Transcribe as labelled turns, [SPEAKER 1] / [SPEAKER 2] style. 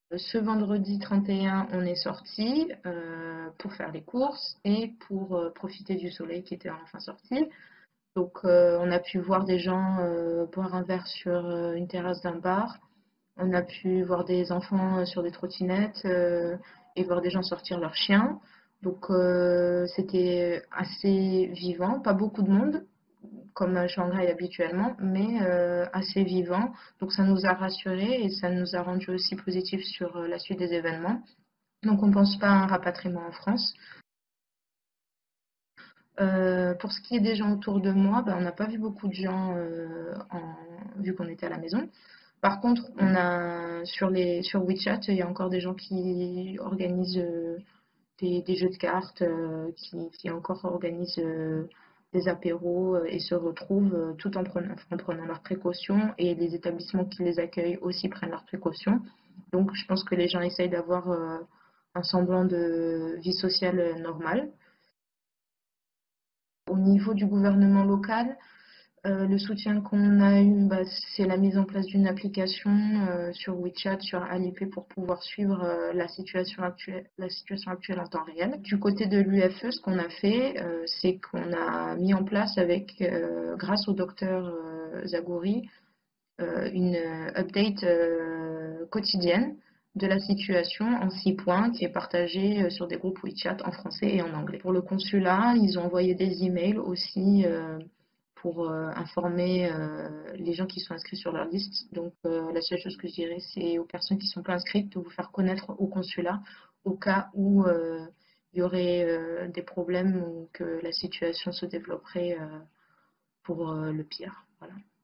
[SPEAKER 1] Ce vendredi 31, on est sorti pour faire les courses et pour profiter du soleil qui était enfin sorti. Donc, on a pu voir des gens boire un verre sur une terrasse d'un bar. On a pu voir des enfants sur des trottinettes et voir des gens sortir leurs chiens. Donc, c'était assez vivant, pas beaucoup de monde, comme à Shanghai habituellement, mais assez vivant. Donc, ça nous a rassurés et ça nous a rendu aussi positifs sur la suite des événements. Donc, on ne pense pas à un rapatriement en France. Pour ce qui est des gens autour de moi, ben, on n'a pas vu beaucoup de gens vu qu'on était à la maison. Par contre, on a sur WeChat, il y a encore des gens qui organisent des jeux de cartes, qui encore organisent des apéros et se retrouvent tout en prenant leurs précautions et les établissements qui les accueillent aussi prennent leurs précautions. Donc, je pense que les gens essayent d'avoir un semblant de vie sociale normale. Au niveau du gouvernement local, le soutien qu'on a eu, bah, c'est la mise en place d'une application sur WeChat, sur Alipay pour pouvoir suivre la situation actuelle en temps réel. Du côté de l'UFE, ce qu'on a fait, c'est qu'on a mis en place grâce au docteur Zagouri, une update quotidienne de la situation en 6 points qui est partagée sur des groupes WeChat en français et en anglais. Pour le consulat, ils ont envoyé des emails aussi pour informer les gens qui sont inscrits sur leur liste. Donc la seule chose que je dirais, c'est aux personnes qui ne sont pas inscrites de vous faire connaître au consulat au cas où il y aurait des problèmes ou que la situation se développerait pour le pire. Voilà.